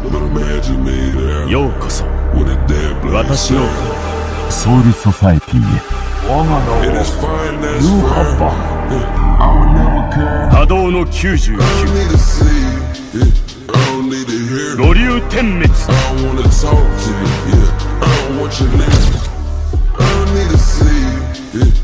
ようこそ私のソウルソサエティへ。我が名はユーハッバ。 波動の99五竜点滅。 I don't want your name. I don't need to see it.